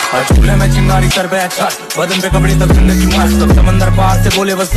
चूल्हे में चिंगारी सर पे अच्छा, बदन पे कपड़े तक जिंदगी मस्त, समंदर पार से बोले बस